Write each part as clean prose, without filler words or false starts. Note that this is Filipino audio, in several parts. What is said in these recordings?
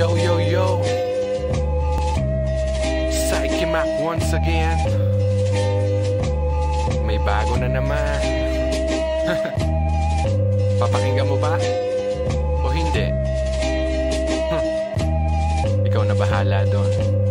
Yo, yo, yo, Psyche Mac once again. May bago na naman. Papakinggan mo ba? O hindi? Ikaw na bahala doon.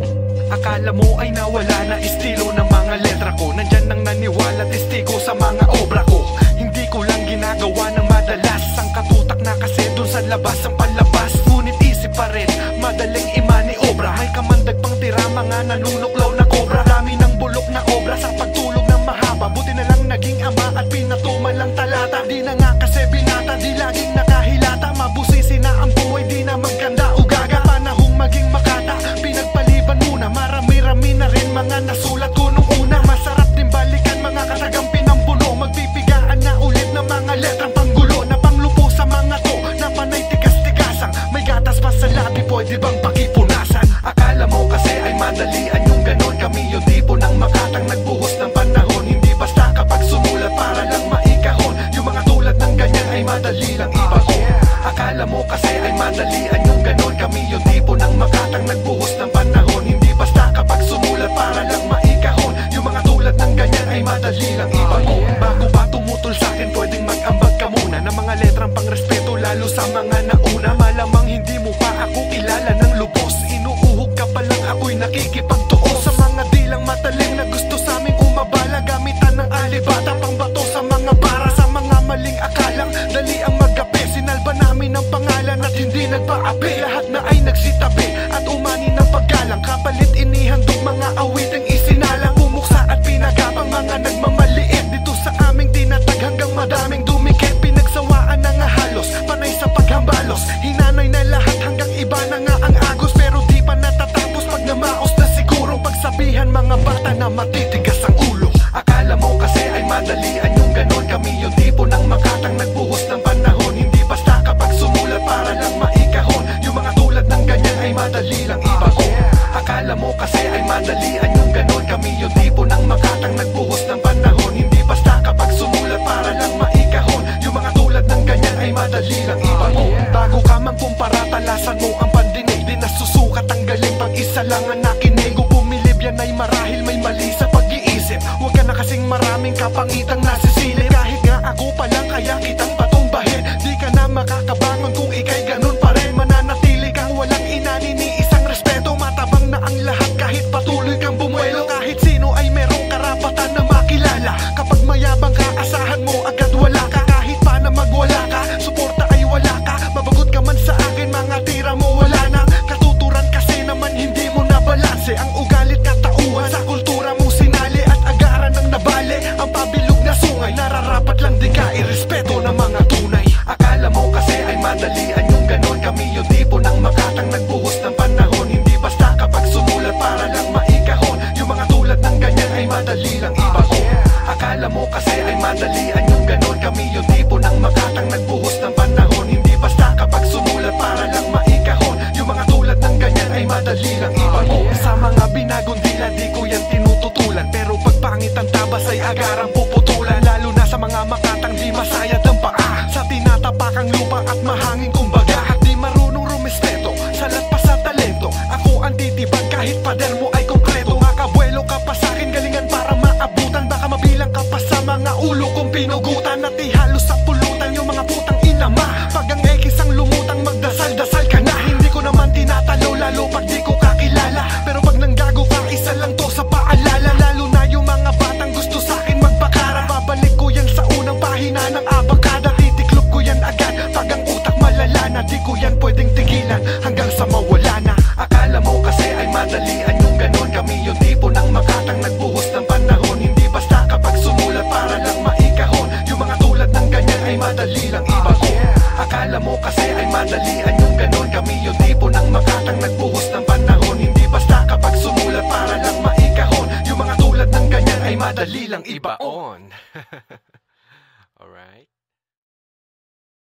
Akala mo ay nawala na estilo ng mga letra ko. Nandyan nang naniwala testigo sa mga obra ko. Hindi ko lang ginagawa ng madalas. Ang katutak na kasi dun sa labas ang palabas. Ngunit isip pa rin, madaling imani obra. May kamandag pang tira, mga nanunuklaw na kobra. Dami ng bulok na obra sa pagtulog ng mahaba. Buti na lang naging ama at pinatuman lang talata. Di na nga kasi binata, di laging nakahilata. Mabusisi na ang buhay, di na maganda o gaga. Panahong maging makata, pinagpaliban muna. Marami-rami na rin mga nasulat ko nung una. Masarap din balikan mga katagampi ng buno. Magbibigaan na ulit ng mga letrang panggulo. Na panglupo sa mga to, na panay tigas-tigasang. May gatas pa sa labi, pwede bang pakipunasan? Akala mo kasi ay madalian yung ganon. Kami yung tipo ng makatang nagbuhos ng panahon. Hindi basta kapag sumulat para lang maikahon. Yung mga tulad ng ganyan ay madali lang ibaon. Akala mo kasi ay madalian yung ganon. Kami yung tipo ng makatang nagbuhos ng panahon. Hindi basta kapag sumulat para lang maikahon. Yung mga tulad ng ganyan ay madali lang ibaon. Bago ba tumutol sa'kin, pwedeng mag-ambag ka muna ng mga letrang pang-respeto, lalo sa mga nauna. Malamang hindi mo pa ako kilala ng lubos. Inuuhog ka pa lang, ako'y nakikipagtuos sa mga dilang matalim na gusto sa aming umabala. Gamitan ng alibata, pangbato sa mga bara. Sa mga maling akalang dali ang magapi. Sinalba namin ang pangalan at hindi nagpaapi. Lahat na ay nagsitabi at umani ng paggalang. Kapalit inihandog mga awiting isinalang. Bumuksa at pinagapang mga nagmamaliit. Dito sa aming tinatag hanggang madaming dumikit. Pinagsawaan na nga halos, panay sa paghambalos. Hinanay na lahat hanggang iba na nga ang agos. Pero di pa natatapos pag namaos na siguro. Pagsabihan mga bata na matitigas ang ulo. Akala mo kasi ay madalian yung ganon. Kami yung tipo ng makatang nagbuhos ng panahon. Hindi basta kapag sumulat para lang maikahon. Yung mga tulad ng ganyan ay madali lang ibaon. Akala mo kasi ay madalian yung ganon. Kami yung tipo ng makatang nagbuhos ng panahon. Hindi basta kapag sumulat para lang maikahon. Yung mga tulad ng ganyan ay madali lang ibaon. Bago ka mang kumpara, talasan mo ang pandinig. Di nasusukat ang galing pag isa lang ang nakinig. Kung bumilib yan ay marahil may mali sa pag-iisip. Huwag ka na kasing maraming kapangitang nasisilip. Kahit nga ako pa lang kaya kitang patumbahin. Di ka na makakabangon kung ikay ganun pa rin. Mananatili kang walang inani ni isang respeto. Matabang na ang lahat kahit patuloy kang bumuelo. Kahit sino ay merong karapatan na makilala. Kapag mayabang ka, asahan mo agad wala ka. Kahit pa na magwala ka, suporta ay wala ka. Mabagot ka man sa akin, mga tira mo wala na. Katuturan kasi naman hindi mo nabalanse. Ang ugalit katauhan sa kultura mo sinali. At agaran ng nabali, ang pabilog na sungay. Nararapat lang di ka irespeto ng mga tunay. Akala mo kasi ay madalian yung ganon. Kami yung tipo ng makatang nagbuhos ng panahon. Hindi basta kapag sumulat para lang maikahon. Yung mga tulad ng ganyan ay madali lang ibaon. Akala mo kasi ay madalian yung ganon. Kami yung tipo ng makatang nagbuhos ng panahon. Hindi basta kapag sumulat para lang maikahon. Yung mga tulad ng ganyan ay madali lang ibaon. Sa mga binagong dila di ko yan tinututulan. Pero pag pangit ang tabas ay agarang puputulan. Lalo na sa mga makatang di masayad ang paa. Sa tinatapakang lupa at mahangin kumbaga. At di marunong rumispeto sa latpas sa talento. Ako ang titibag kahit pader mo ay konkreto. Makabuelo ka pa sa'kin, galingan para maabutan. Baka mabilang ka pa sa mga ulo kong pinugutan. At di halos sa pulutan yung mga putang inama. Pag ang ekis ang lumutang, magdasal-dasal ka na. Hindi ko naman tinatalo lalo pag di ko kakilala. Pero pag nanggago ka, isa lang to sa paalala. Lalo na yung mga batang gusto sa'kin magbakara. Babalik ko yan sa unang pahina ng abakada. Titiklop ko yan agad pag ang utak malala na. Di ko yan pwedeng tigilan hanggang sa mawala na. Akala mo kasi ay madalian yung ganon. Kami yung tipo ng makatang nagbuhos ng panahon. Hindi basta kapag sumulat para lang maikahon. Yung mga tulad ng ganyan ay madali lang ibaon. Akala mo kasi ay madalian yung ganon. Kami yung tipo ng makatang nagbuhos ng panahon. Hindi basta kapag sumulat para lang maikahon. Yung mga tulad ng ganyan ay madali lang ibaon.